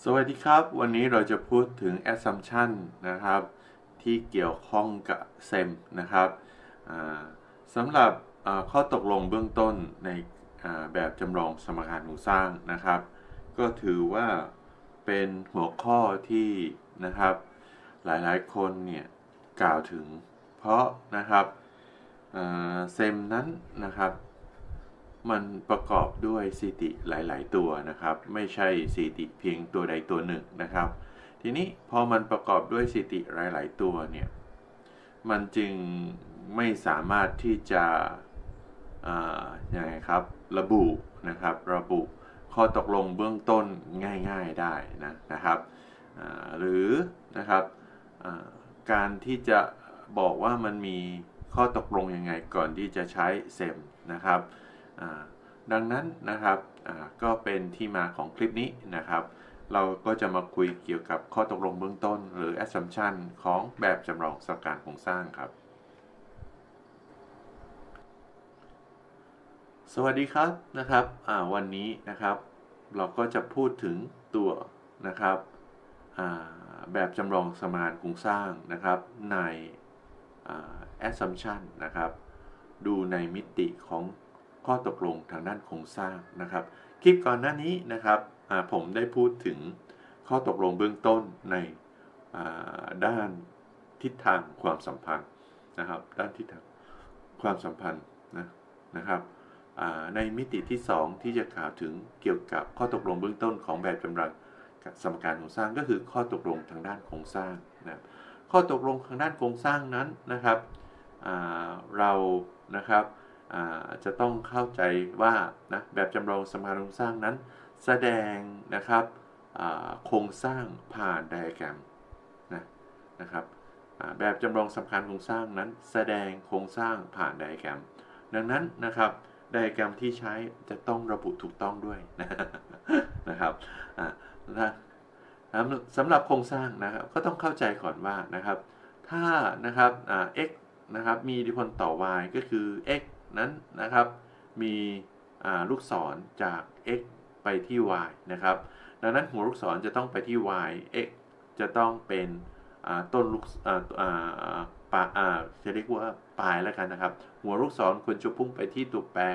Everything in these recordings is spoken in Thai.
สวัสดีครับวันนี้เราจะพูดถึง assumption นะครับที่เกี่ยวข้องกับ SEM นะครับอ่าสำหรับข้อตกลงเบื้องต้นในแบบจำลองสมการโครงสร้างนะครับก็ถือว่าเป็นหัวข้อที่นะครับหลายๆคนเนี่ยกล่าวถึงเพราะนะครับเซมนั้นนะครับมันประกอบด้วยสถิติหลายๆตัวนะครับไม่ใช่สถิติเพียงตัวใดตัวหนึ่งนะครับทีนี้พอมันประกอบด้วยสถิติหลายๆตัวเนี่ยมันจึงไม่สามารถที่จะยังไงครับระบุข้อตกลงเบื้องต้นง่ายๆได้นะครับหรือนะครับการที่จะบอกว่ามันมีข้อตกลงยังไงก่อนที่จะใช้เซมนะครับดังนั้นนะครับก็เป็นที่มาของคลิปนี้นะครับเราก็จะมาคุยเกี่ยวกับข้อตกลงเบื้องต้นหรือ assumption ของแบบจำลองสมการโครงสร้างครับสวัสดีครับนะครับวันนี้นะครับเราก็จะพูดถึงตัวนะครับแบบจำลองสมการโครงสร้างนะครับในassumption นะครับดูในมิติของข้อตกลงทางด้านโครงสร้างนะครับคลิปก่อนหน้านี้นะครับผมได้พูดถึงข้อตกลงเบื้องต้นในด้านทิศทางความสัมพันธ์นะครับด้านทิศทางความสัมพันธ์นะครับในมิติที่2ที่จะกล่าวถึงเกี่ยวกับข้อตกลงเบื้องต้นของแบบจำลองสมการโครงสร้างก็คือข้อตกลงทางด้านโครงสร้างนะข้อตกลงทางด้านโครงสร้างนั้นนะครับเรานะครับจะต้องเข้าใจว่านะแบบจำลองสมการโครงสร้างนั้นแสดงนะครับโครงสร้างผ่านไดอะแกรมนะครับแบบจำลองสมการโครงสร้างนั้นแสดงโครงสร้างผ่านไดอะแกรมดังนั้นนะครับไดอะแกรมที่ใช้จะต้องระบุถูกต้องด้วยนะครับสำหรับโครงสร้างนะครับก็ต้องเข้าใจก่อนว่านะครับถ้านะครับx นะครับมีอิทธิพลต่อ y ก็คือ x นั้นนะครับมีลูกศรจาก x ไปที่ y นะครับดังนั้นหัวลูกศรจะต้องไปที่ y x จะต้องเป็นต้นลูกจะเรียกว่าปลายแล้วกันนะครับหัวลูกศรควรจะพุ่งไปที่ตัวแปร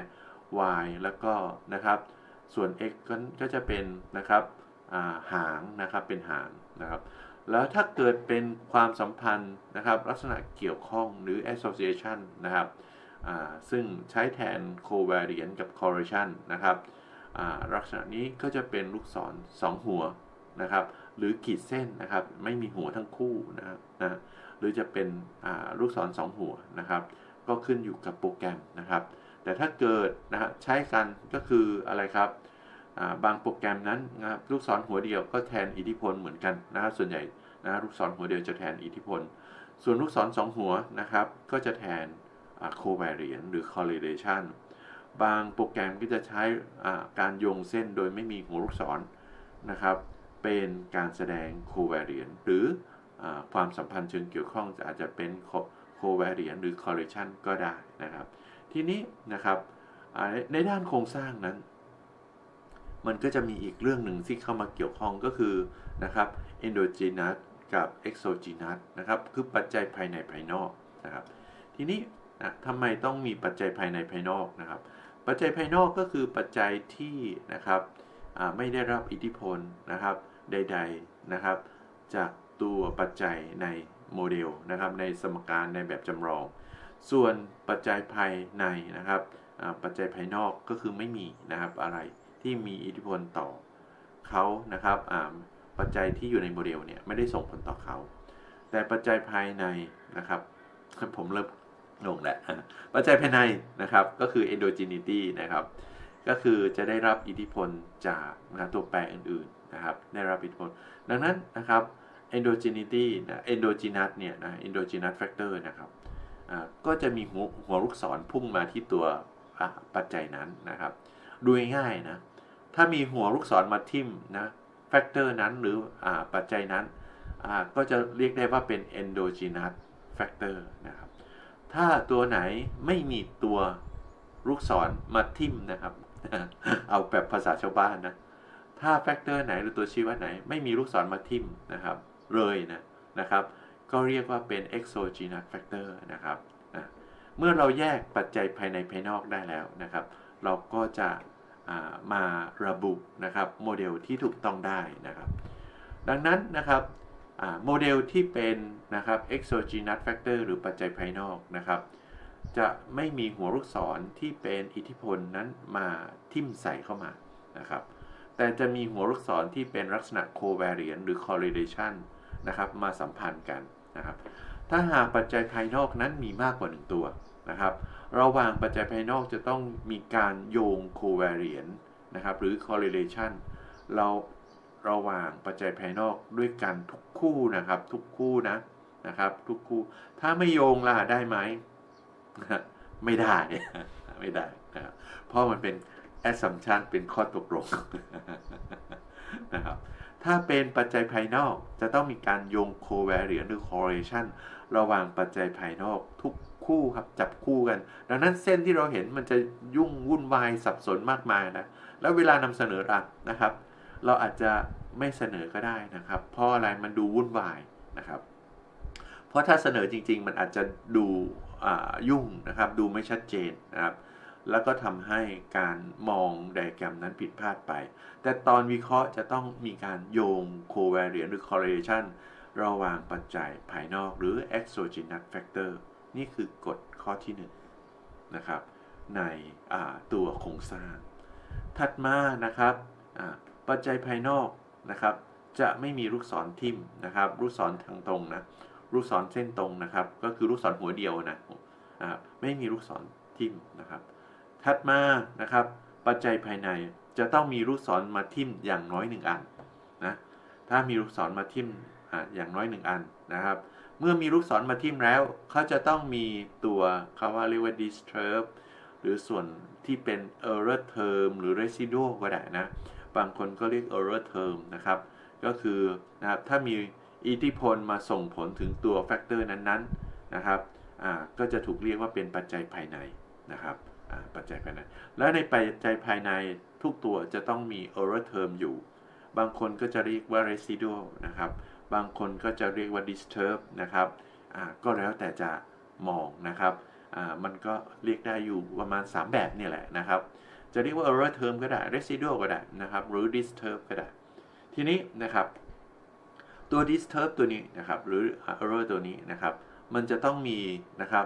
y แล้วก็นะครับส่วน x ก็จะเป็นนะครับหางนะครับเป็นหางนะครับแล้วถ้าเกิดเป็นความสัมพันธ์นะครับลักษณะเกี่ยวข้องหรือ association นะครับซึ่งใช้แทน covariance กับ correlation นะครับลักษณะนี้ก็จะเป็นลูกศร2หัวนะครับหรือขีดเส้นนะครับไม่มีหัวทั้งคู่นะครับหรือจะเป็นลูกศร2หัวนะครับก็ขึ้นอยู่กับโปรแกรมนะครับแต่ถ้าเกิดนะใช้กันก็คืออะไรครับบางโปรแกรมนั้นนะครับลูกศรหัวเดียวก็แทนอิทธิพลเหมือนกันนะครับส่วนใหญ่นะลูกศรหัวเดียวจะแทนอิทธิพลส่วนลูกศร2หัวนะครับก็จะแทนcovariance หรือ correlation บางโปรแกรมก็จะใช้การโยงเส้นโดยไม่มีหัวลูกศรนะครับเป็นการแสดง covariance หรือความสัมพันธ์เชิงเกี่ยวข้องอาจจะเป็น covariance หรือ correlation ก็ได้นะครับทีนี้นะครับในด้านโครงสร้างนั้นมันก็จะมีอีกเรื่องหนึ่งที่เข้ามาเกี่ยวข้องก็คือนะครับ endogenous กับ exogenous นะครับคือปัจจัยภายในภายนอกนะครับทีนี้ทำไมต้องมีปัจจัยภายในภายนอกนะครับปัจจัยภายนอกก็คือปัจจัยที่นะครับไม่ได้รับอิทธิพลนะครับใดๆนะครับจากตัวปัจจัยในโมเดลนะครับในสมการในแบบจำลองส่วนปัจจัยภายในนะครับปัจจัยภายนอกก็คือไม่มีนะครับอะไรที่มีอิทธิพลต่อเขานะครับปัจจัยที่อยู่ในโมเดลเนี่ยไม่ได้ส่งผลต่อเขาแต่ปัจจัยภายในนะครับผมเริ่มงงแหละปัจจัยภายในนะครับก็คือ endogeneity นะครับก็คือจะได้รับอิทธิพลจากตัวแปรอื่นๆนะครับได้รับอิทธิพลดังนั้นนะครับ endogeneity endogenous เนี่ยนะ endogenous factor นะครับก็จะมีหัวลูกศรพุ่งมาที่ตัวปัจจัยนั้นนะครับดูง่ายๆนะถ้ามีหัวลูกศรมาทิ่มนะแฟกเตอร์นั้นหรือปัจจัยนั้นก็จะเรียกได้ว่าเป็น endogenous factor นะครับถ้าตัวไหนไม่มีตัวลูกศรมาทิ่มนะครับเอาแบบภาษาชาวบ้านนะถ้าแฟกเตอร์ไหนหรือตัวชี้วัดไหนไม่มีลูกศรมาทิ่มนะครับเลยนะครับก็เรียกว่าเป็น exogenous factor นะครับเมื่อเราแยกปัจจัยภายในภายนอกได้แล้วนะครับเราก็จะมาระบุนะครับโมเดลที่ถูกต้องได้นะครับดังนั้นนะครับโมเดลที่เป็นนะครับ exogenous factor หรือปัจจัยภายนอกนะครับจะไม่มีหัวลูกศรที่เป็นอิทธิพลนั้นมาทิ่มใส่เข้ามานะครับแต่จะมีหัวลูกศรที่เป็นลักษณะ covariance หรือ correlation นะครับมาสัมพันธ์กันนะครับถ้าหากปัจจัยภายนอกนั้นมีมากกว่า1ตัวนะครับระหว่างปัจจัยภายนอกจะต้องมีการโยง covariance นะครับหรือ correlation ระหว่างปัจจัยภายนอกด้วยกันทุกคู่นะครับทุกคู่นะครับทุกคู่ถ้าไม่โยงล่ะได้ไหมไม่ได้ไม่ได้นะครับเพราะมันเป็น assumption เป็นข้อตกลงนะครับถ้าเป็นปัจจัยภายนอกจะต้องมีการโยง covariance หรือ correlation ระหว่างปัจจัยภายนอกทุกคู่ครับจับคู่กันดังนั้นเส้นที่เราเห็นมันจะยุ่งวุ่นวายสับสนมากมายนะแล้วเวลานำเสนอนะครับเราอาจจะไม่เสนอก็ได้นะครับเพราะอะไรมันดูวุ่นวายนะครับเพราะถ้าเสนอจริงๆมันอาจจะดูยุ่งนะครับดูไม่ชัดเจนนะครับแล้วก็ทำให้การมองไดอะแกรมนั้นผิดพลาดไปแต่ตอนวิเคราะห์จะต้องมีการโยง covariance หรือ correlation ระหว่างปัจจัยภายนอกหรือ exogenous factor นี่คือกฎข้อที่1นะครับในตัวโครงสร้างถัดมานะครับปัจจัยภายนอกนะครับจะไม่มีลูกศรทิ่มนะครับลูกศรทางตรงนะลูกศรเส้นตรงนะครับก็คือลูกศรหัวเดียวนะไม่มีลูกศรทิ่มนะครับถัดมานะครับปัจจัยภายในจะต้องมีลูกศรมาทิ่มอย่างน้อย1อันนะถ้ามีลูกศรมาทิ่มอย่างน้อย1อันนะครับเมื่อมีลูกศรมาทิ่มแล้วเขาจะต้องมีตัวเขาว่าเรียกว่า disturb หรือส่วนที่เป็น error term หรือ residual ก็ได้นะบางคนก็เรียก error term นะครับก็คือนะครับถ้ามีอิทธิพลมาส่งผลถึงตัวแฟกเตอร์นั้นๆนะครับก็จะถูกเรียกว่าเป็นปัจจัยภายในนะครับปัจจัยภายในและในปัจจัยภายในทุกตัวจะต้องมี error term อยู่บางคนก็จะเรียกว่า residual นะครับบางคนก็จะเรียกว่า disturb นะครับก็แล้วแต่จะมองนะครับมันก็เรียกได้อยู่ประมาณ3แบบนี่แหละนะครับจะเรียกว่า error term ก็ได้ residual ก็ได้นะครับหรือ disturb ก็ได้ทีนี้นะครับตัว disturb ตัวนี้นะครับหรือ error ตัวนี้นะครับมันจะต้องมีนะครับ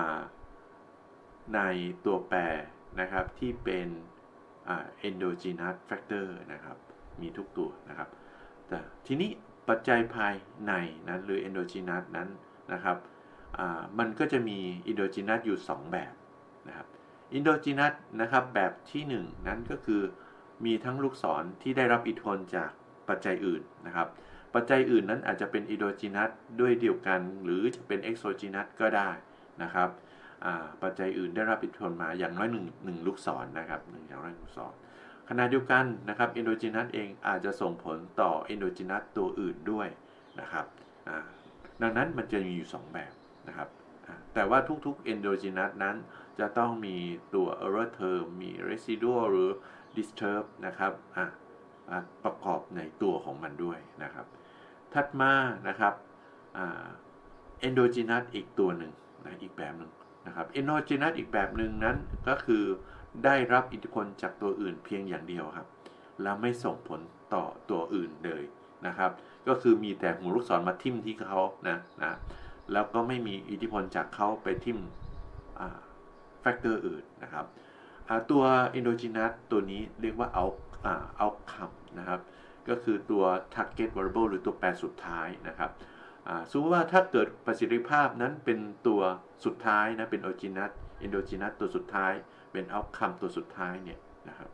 ในตัวแปรนะครับที่เป็นendogenous factor นะครับมีทุกตัวนะครับแต่ทีนี้ปัจจัยภายในนั้นหรือ endogenous นั้นนะครับมันก็จะมี endogenous อยู่2แบบนะครับ endogenous นะครับแบบที่1นั้นก็คือมีทั้งลูกศรที่ได้รับอิทธิพลจากปัจจัยอื่นนะครับปัจจัยอื่นนั้นอาจจะเป็น endogenous ด้วยเดียวกันหรือจะเป็น exogenous ก็ได้นะครับปัจจัยอื่นได้รับอิทธิพลมาอย่างน้อย1ลูกศรนะครับอย่างน้อย1ลูกศรขณะเดียวกันนะครับ endogenous เองอาจจะส่งผลต่อ endogenous ตัวอื่นด้วยนะครับดังนั้นมันจะมีอยู่2แบบนะครับแต่ว่าทุกๆ endogenous นั้นจะต้องมีตัว error term มี residual หรือ disturb นะครับประกอบในตัวของมันด้วยนะครับถัดมานะครับendogenous อีกตัวหนึ่งนะอีกแบบหนึ่งนะครับ endogenous อีกแบบหนึ่งนั้นก็คือได้รับอิทธิพลจากตัวอื่นเพียงอย่างเดียวครับแล้วไม่ส่งผลต่อตัวอื่นเลยนะครับก็คือมีแต่หัวลูกศรมาทิ่มที่เขานะแล้วก็ไม่มีอิทธิพลจากเขาไปทิ่มแฟกเตอร์อื่นนะครับตัว endogenous ตัวนี้เรียกว่า outcome นะครับก็คือตัว target variable หรือตัวแปรสุดท้ายนะครับสมมติว่าถ้าเกิดประสิทธิภาพนั้นเป็นตัวสุดท้ายนะเป็น endogenous ตัวสุดท้ายเป็น outcome ตัวสุดท้ายเนี่ยนะครับ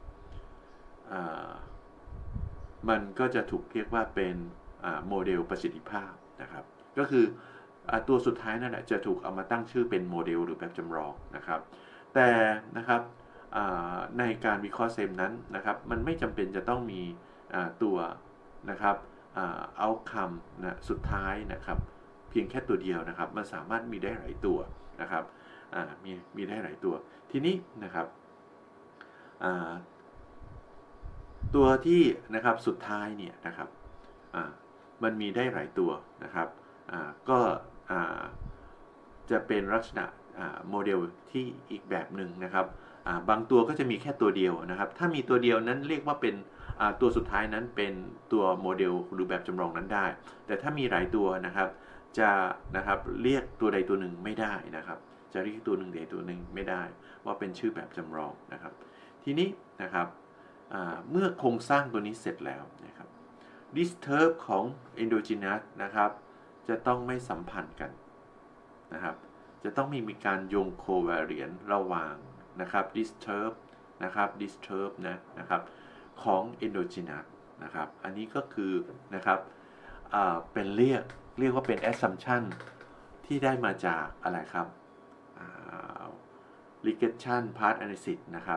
มันก็จะถูกเรียกว่าเป็นโมเดลประสิทธิภาพนะครับก็คือตัวสุดท้ายนั่นแหละจะถูกเอามาตั้งชื่อเป็นโมเดลหรือแบบจำลองนะครับแต่นะครับในการวิเคราะห์เซมนั้นนะครับมันไม่จำเป็นจะต้องมีตัวนะครับoutcome นะสุดท้ายนะครับเพียงแค่ตัวเดียวนะครับมันสามารถมีได้หลายตัวนะครับมีได้หลายตัวทีนี้นะครับตัวที่นะครับสุดท้ายเนี่ยนะครับมันมีได้หลายตัวนะครับก็จะเป็นลักษณะโมเดลที่อีกแบบหนึ่งนะครับบางตัวก็จะมีแค่ตัวเดียวนะครับถ้ามีตัวเดียวนั้นเรียกว่าเป็นตัวสุดท้ายนั้นเป็นตัวโมเดลหรือแบบจำลองนั้นได้แต่ถ้ามีหลายตัวนะครับจะนะครับเรียกตัวใดตัวหนึ่งไม่ได้นะครับจะเรียกตัวหนึ่งใดตัวหนึ่งไม่ได้ว่าเป็นชื่อแบบจำลองนะครับทีนี้นะครับเมื่อโครงสร้างตัวนี้เสร็จแล้วนะครับ disturb ของ endogenous นะครับจะต้องไม่สัมพันธ์กันนะครับจะต้องมีการโยง covariance ระหว่างนะครับ disturb นะครับ disturb นะครับของ endogenous นะครับอันนี้ก็คือนะครับเป็นเรียกว่าเป็น assumption ที่ได้มาจากอะไรครับregression path analysis นะครับ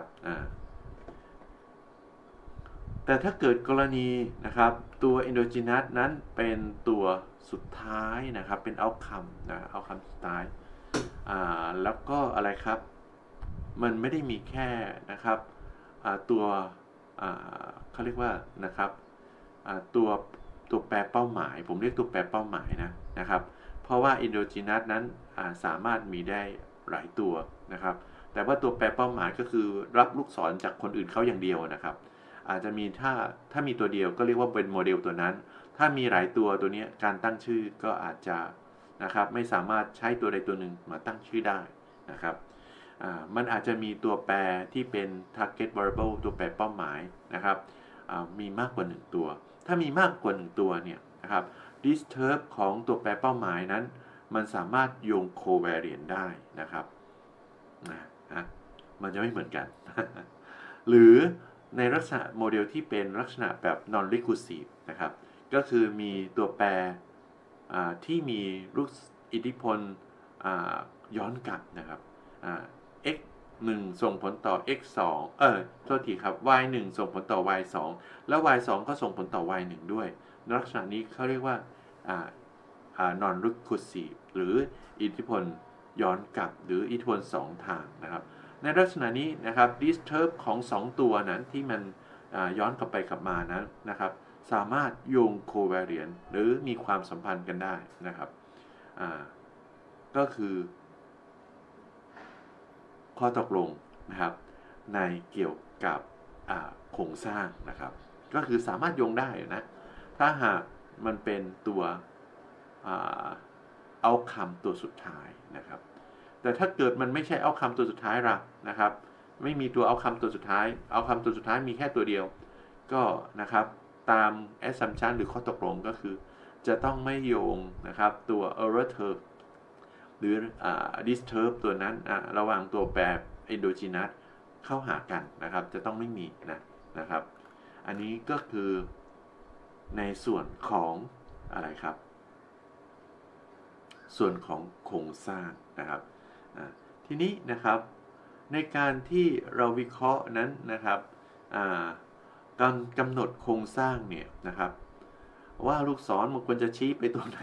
แต่ถ้าเกิดกรณีนะครับตัว endogenous นั้นเป็นตัวสุดท้ายนะครับเป็น outcome outcome สุดท้ายแล้วก็อะไรครับมันไม่ได้มีแค่นะครับตัวเขาเรียกว่านะครับตัวแปรเป้าหมายผมเรียกตัวแปรเป้าหมายนะครับเพราะว่า endogenous นั้นสามารถมีได้หลายตัวนะครับแต่ว่าตัวแปรเป้าหมายก็คือรับลูกศรจากคนอื่นเขาอย่างเดียวนะครับอาจจะมีถ้ามีตัวเดียวก็เรียกว่าเป็นโมเดลตัวนั้นถ้ามีหลายตัวนี้การตั้งชื่อก็อาจจะนะครับไม่สามารถใช้ตัวใดตัวหนึ่งมาตั้งชื่อได้นะครับมันอาจจะมีตัวแปรที่เป็น target variable ตัวแปรเป้าหมายนะครับมีมากกว่า1ตัวถ้ามีมากกว่า1ตัวเนี่ยนะครับ disturb ของตัวแปรเป้าหมายนั้นมันสามารถโยง covariance ได้นะครับมันจะไม่เหมือนกัน หรือในลักษณะโมเดลที่เป็นลักษณะแบบ non recursive นะครับก็คือมีตัวแปรที่มีรูปอิทธิพลย้อนกลับนะครับx 1ส่งผลต่อ x 2โทษทีครับ y 1ส่งผลต่อ y 2แล้ว y 2ก็ส่งผลต่อ y 1ด้วยลักษณะนี้เขาเรียกว่าnon recursive หรืออิทธิพลย้อนกลับหรืออิทธิพล2ทางนะครับในลักษณะนี้นะครับ disturb ของ2ตัวนั้นที่มันย้อนกลับไปกลับมานั้นนะครับสามารถโยง covariance หรือมีความสัมพันธ์กันได้นะครับก็คือข้อตกลงนะครับในเกี่ยวกับโครงสร้างนะครับก็คือสามารถโยงได้นะถ้าหากมันเป็นตัวoutcome ตัวสุดท้ายนะครับแต่ถ้าเกิดมันไม่ใช่ outcome ตัวสุดท้ายละนะครับไม่มีตัว outcome ตัวสุดท้าย outcome ตัวสุดท้ายมีแค่ตัวเดียวก็นะครับตาม assumption หรือข้อตกลงก็คือจะต้องไม่โยงนะครับตัว error term หรือdisturb ตัวนั้นระหว่างตัวแปร endogenous เข้าหากันนะครับจะต้องไม่มีนะครับอันนี้ก็คือในส่วนของอะไรครับส่วนของโครงสร้างนะครับทีนี้นะครับในการที่เราวิเคราะห์นั้นนะครับการกำหนดโครงสร้างเนี่ยนะครับว่าลูกศรมันควรจะชี้ไปตรงไหน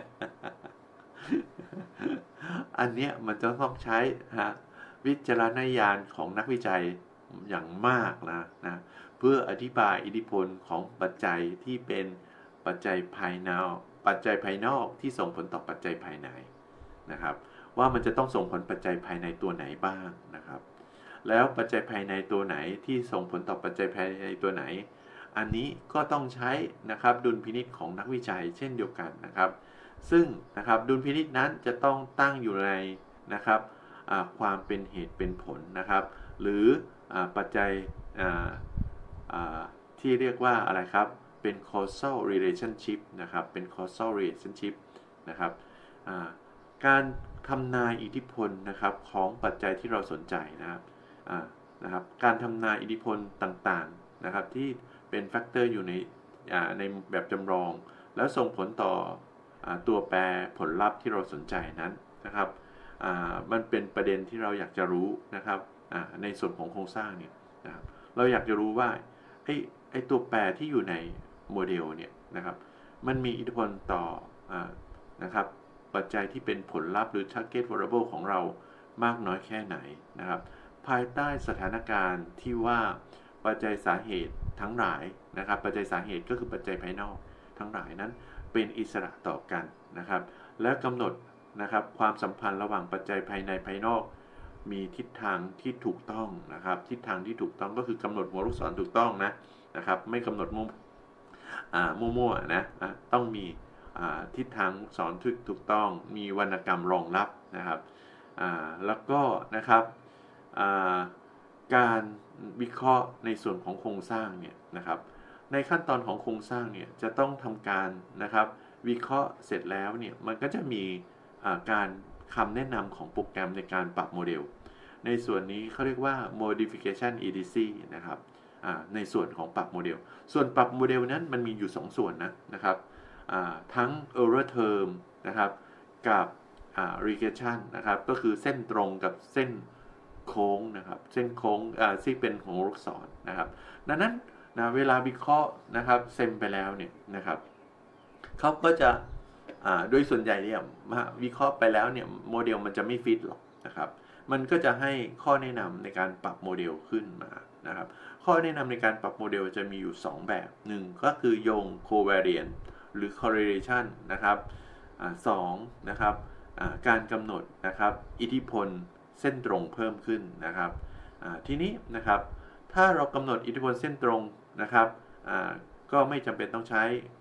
อันเนี้ยมันจะต้องใช้วิจารณญาณของนักวิจัยอย่างมากนะเพื่ออธิบายอิทธิพลของปัจจัยที่เป็นปัจจัยภายนอกที่ส่งผลต่อปัจจัยภายในนะครับว่ามันจะต้องส่งผลปัจจัยภายในตัวไหนบ้างนะครับแล้วปัจจัยภายในตัวไหนที่ส่งผลต่อปัจจัยภายในตัวไหนอันนี้ก็ต้องใช้นะครับดุลพินิจของนักวิจัยเช่นเดียวกันนะครับซึ่งนะครับดุลพินิจนั้นจะต้องตั้งอยู่ในนะครับความเป็นเหตุเป็นผลนะครับหรือปัจจัยที่เรียกว่าอะไรครับเป็น causal relationship นะครับเป็น causal relationship นะครับการทำนายอิทธิพลนะครับของปัจจัยที่เราสนใจนะครับการทำนายอิทธิพลต่างๆนะครับที่เป็นแฟกเตอร์อยู่ในแบบจำลองแล้วส่งผลต่อตัวแปรผลลัพธ์ที่เราสนใจนั้นนะครับมันเป็นประเด็นที่เราอยากจะรู้นะครับในส่วนของโครงสร้างเนี่ยนะครับเราอยากจะรู้ว่าไอ้ตัวแปรที่อยู่ในโมเดลเนี่ยนะครับมันมีอิทธิพลต่อนะครับปัจจัยที่เป็นผลลัพธ์หรือ target variable ของเรามากน้อยแค่ไหนนะครับภายใต้สถานการณ์ที่ว่าปัจจัยสาเหตุทั้งหลายนะครับปัจจัยสาเหตุก็คือปัจจัยภายนอกทั้งหลายนั้นเป็นอิสระต่อกันนะครับและกำหนดนะครับความสัมพันธ์ระหว่างปัจจัยภายในภายนอกมีทิศทางที่ถูกต้องนะครับทิศทางที่ถูกต้องก็คือกำหนดหัวลูกศรถูกต้องนะครับไม่กำหนดมั่วๆนะต้องมีทิศทางลูกศรถูกต้องมีวรรณกรรมรองรับนะครับแล้วก็นะครับการวิเคราะห์ในส่วนของโครงสร้างเนี่ยนะครับในขั้นตอนของโครงสร้างเนี่ยจะต้องทำการนะครับวิเคราะห์เสร็จแล้วเนี่ยมันก็จะมีการคำแนะนำของโปรแกรมในการปรับโมเดลในส่วนนี้เขาเรียกว่า modification etc นะครับในส่วนของปรับโมเดลส่วนปรับโมเดลนั้นมันมีอยู่2ส่วนนะครับทั้ง error term นะครับกับregression นะครับก็คือเส้นตรงกับเส้นโค้งนะครับเส้นโค้งที่เป็นของลูกศรนะครับดังนั้นเวลาวิเคราะห์นะครับเซมไปแล้วเนี่ยนะครับเขาก็จะโดยส่วนใหญ่เนี่ยวิเคราะห์ไปแล้วเนี่ยโมเดลมันจะไม่ฟิตหรอกนะครับมันก็จะให้ข้อแนะนำในการปรับโมเดลขึ้นมานะครับข้อแนะนำในการปรับโมเดลจะมีอยู่2แบบ1ก็คือโยง covariance หรือ correlation นะครับ2นะครับการกำหนดนะครับอิทธิพลเส้นตรงเพิ่มขึ้นนะครับทีนี้นะครับถ้าเรากำหนดอิทธิพลเส้นตรงนะครับก็ไม่จำเป็นต้องใช้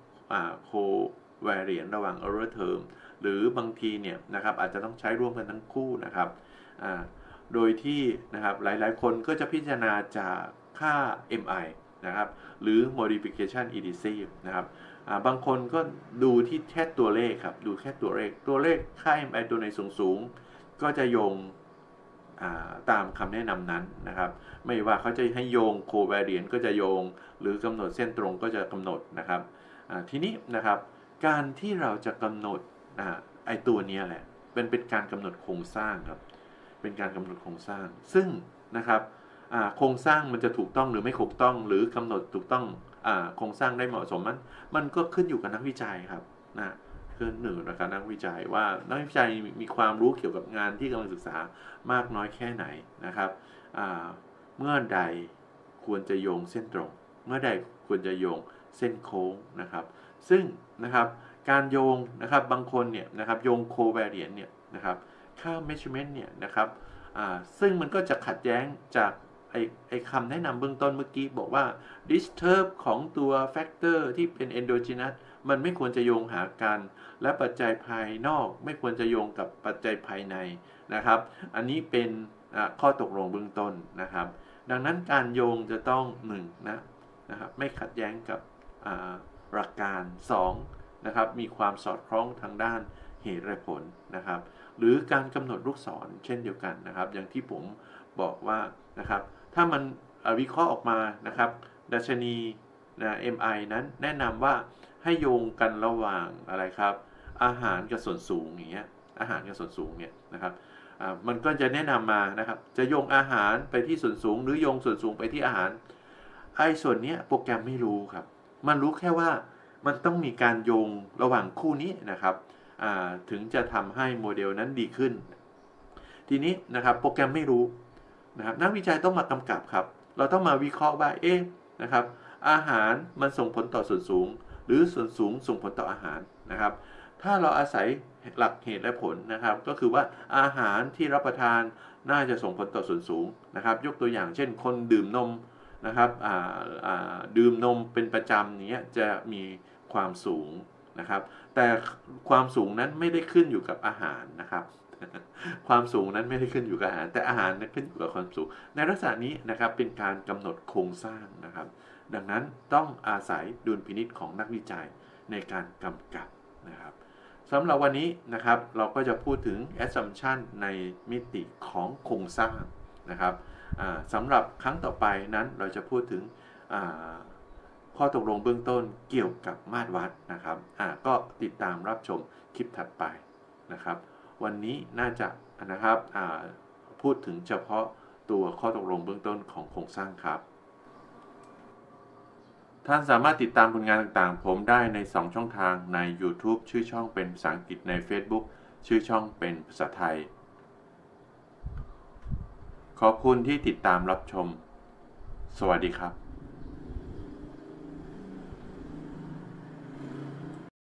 covariance ระหว่าง error term หรือบางทีเนี่ยนะครับอาจจะต้องใช้ร่วมกันทั้งคู่นะครับโดยที่นะครับหลายๆคนก็จะพิจารณาจากค่า MI นะครับหรือ modification etc นะครับบางคนก็ดูที่แค่ตัวเลขครับดูแค่ตัวเลขค่า MI ตัวไหนสูงก็จะโยงตามคำแนะนำนั้นนะครับไม่ว่าเขาจะให้โยง covariance ก็จะโยงหรือกำหนดเส้นตรงก็จะกำหนดนะครับทีนี้นะครับการที่เราจะกำหนดไอตัวนี้แหละเป็นการกำหนดโครงสร้างครับเป็นการกำหนดโครงสร้างซึ่งนะครับโครงสร้างมันจะถูกต้องหรือไม่ถูกต้องหรือกำหนดถูกต้องโครงสร้างได้เหมาะสมมันก็ขึ้นอยู่กับนักวิจัยครับคือหนึ่งนะครับนักวิจัยว่านักวิจัยมีความรู้เกี่ยวกับงานที่กำลังศึกษามากน้อยแค่ไหนนะครับเมื่อใดควรจะโยงเส้นตรงเมื่อใดควรจะโยงเส้นโค้งนะครับซึ่งนะครับการโยงนะครับบางคนเนี่ยนะครับโยง covariance เนี่ยนะครับค่า measurement เนี่ยนะครับซึ่งมันก็จะขัดแย้งจากไอ้คำแนะนำเบื้องต้นเมื่อกี้บอกว่า disturb ของตัว factor ที่เป็น endogenous มันไม่ควรจะโยงหากันและปัจจัยภายนอกไม่ควรจะโยงกับปัจจัยภายในนะครับอันนี้เป็นข้อตกลงเบื้องต้นนะครับดังนั้นการโยงจะต้องนะครับไม่ขัดแย้งกับหลักการ2นะครับมีความสอดคล้องทางด้านเหตุและผลนะครับหรือการกำหนดลูกศรเช่นเดียวกันนะครับอย่างที่ผมบอกว่านะครับถ้ามันวิเคราะห์ออกมานะครับดัชนีMI นั้นแนะนำว่าให้โยงกันระหว่างอะไรครับอาหารกับส่วนสูงอย่างเงี้ยอาหารกับส่วนสูงเนี่ยนะครับมันก็จะแนะนำมานะครับจะโยงอาหารไปที่ส่วนสูงหรือโยงส่วนสูงไปที่อาหารไอ้ส่วนนี้โปรแกรมไม่รู้ครับมันรู้แค่ว่ามันต้องมีการโยงระหว่างคู่นี้นะครับถึงจะทำให้โมเดลนั้นดีขึ้นทีนี้นะครับโปรแกรมไม่รู้นะครับนักวิจัยต้องมากำกับครับเราต้องมาวิเคราะห์ว่านะครับอาหารมันส่งผลต่อส่วนสูงหรือส่วนสูงส่งผลต่ออาหารนะครับถ้าเราอาศัยหลักเหตุและผลนะครับก็คือว่าอาหารที่รับประทานน่าจะส่งผลต่อส่วนสูงนะครับยกตัวอย่างเช่นคนดื่มนมนะครับดื่มนมเป็นประจำนี้จะมีความสูงนะครับแต่ความสูงนั้นไม่ได้ขึ้นอยู่กับอาหารนะครับความสูงนั้นไม่ได้ขึ้นอยู่กับอาหารแต่อาหารนั้นขึ้นอยู่กับความสูงในลักษณะนี้นะครับเป็นการกำหนดโครงสร้างนะครับดังนั้นต้องอาศัยดุลพินิจของนักวิจัยในการกำกับนะครับสำหรับวันนี้นะครับเราก็จะพูดถึง assumption ในมิติของโครงสร้างนะครับสำหรับครั้งต่อไปนั้นเราจะพูดถึงข้อตกลงเบื้องต้นเกี่ยวกับมาตรวัดนะครับก็ติดตามรับชมคลิปถัดไปนะครับวันนี้น่าจะนะครับพูดถึงเฉพาะตัวข้อตกลงเบื้องต้นของโครงสร้างครับท่านสามารถติดตามผลงานต่างๆผมได้ใน2ช่องทางใน YouTube ชื่อช่องเป็นภาษาอังกฤษใน Facebook ชื่อช่องเป็นภาษาไทยขอบคุณที่ติดตามรับชมสวัสดีครับ